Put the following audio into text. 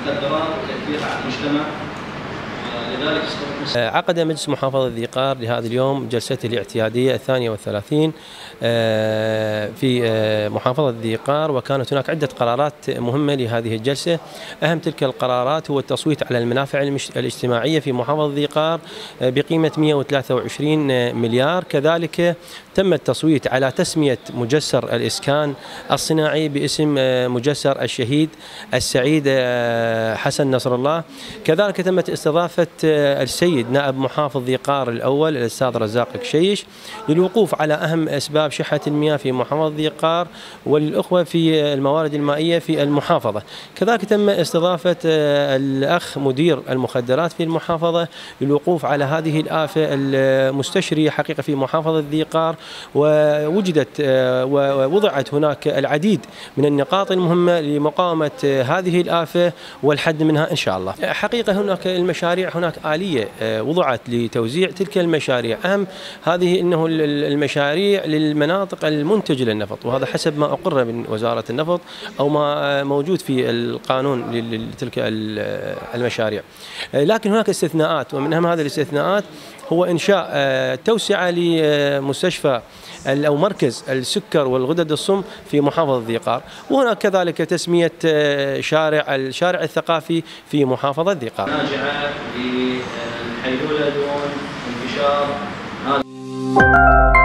المخدرات وتأثيرها على المجتمع. عقد مجلس محافظة ذي قار لهذا اليوم جلسته الاعتيادية 32 في محافظة ذي قار، وكانت هناك عدة قرارات مهمة لهذه الجلسة. أهم تلك القرارات هو التصويت على المنافع الاجتماعية في محافظة ذي قار بقيمة 123 مليار. كذلك تم التصويت على تسمية مجسر الإسكان الصناعي باسم مجسر الشهيد السعيد حسن نصر الله. كذلك تمت استضافة السيد نائب محافظ ذي قار الأول الأستاذ رزاق كشيش للوقوف على أهم أسباب شحة المياه في محافظة ذي قار والأخوة في الموارد المائية في المحافظة. كذلك تم استضافة الأخ مدير المخدرات في المحافظة للوقوف على هذه الآفة المستشرية حقيقة في محافظة ذي قار، ووجدت ووضعت هناك العديد من النقاط المهمة لمقاومة هذه الآفة والحد منها إن شاء الله. حقيقة هناك المشاريع، هناك آلية وضعت لتوزيع تلك المشاريع. أهم هذه أنه المشاريع للمناطق المنتجة للنفط، وهذا حسب ما أقر من وزارة النفط أو ما موجود في القانون لتلك المشاريع. لكن هناك استثناءات، ومن أهم هذه الاستثناءات هو إنشاء توسعة لمستشفى أو مركز السكر والغدد الصم في محافظة ذي قار، وهناك كذلك تسمية الشارع الثقافي في محافظة ذي قار. ناجعة للحيلولة دون انتشار هذا